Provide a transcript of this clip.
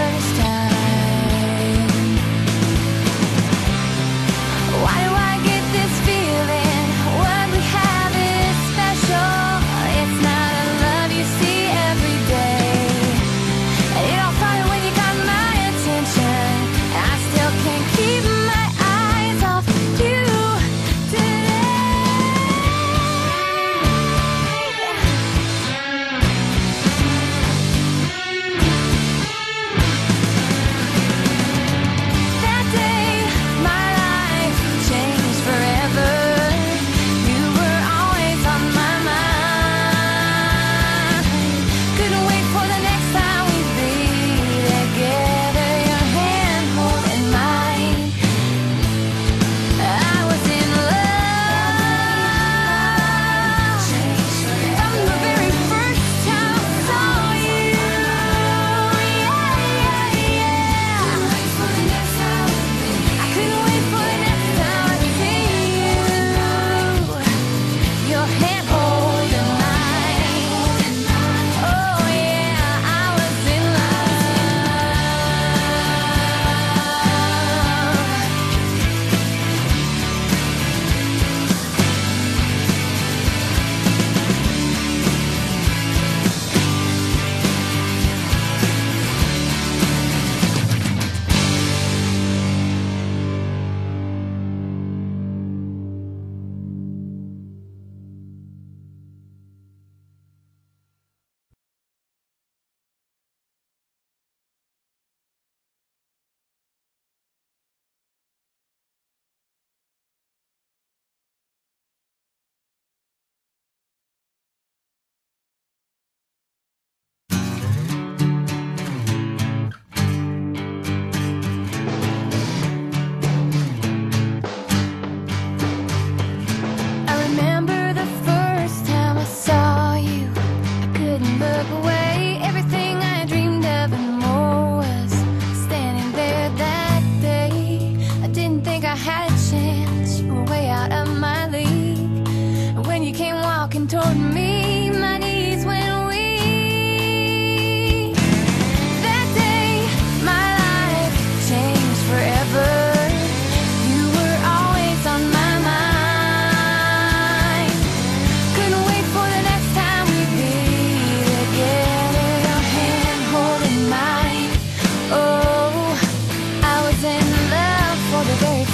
first time. Why do I get this feeling? What we have is special. It's not a love you see every day. And it all started when you got my attention, and I still can't keep my eyes off you That day, my life changed forever. You were always on my mind. Couldn't wait for the next time we'd be together. Your hand holding mine. I was in love from the very first time I saw you. I couldn't wait for the next time I see you. Your hand holding mine. Oh yeah, I was in I remember the first time I saw you. I couldn't look away. Everything I dreamed of and more was standing there that day. I didn't think I had a chance. You were way out of my league. And when you came walking toward me, my knees went weak. That day, my life changed forever. You were always on my mind. Couldn't wait for the next time we'd be together. Your hand holding mine. Oh, I was in love for the very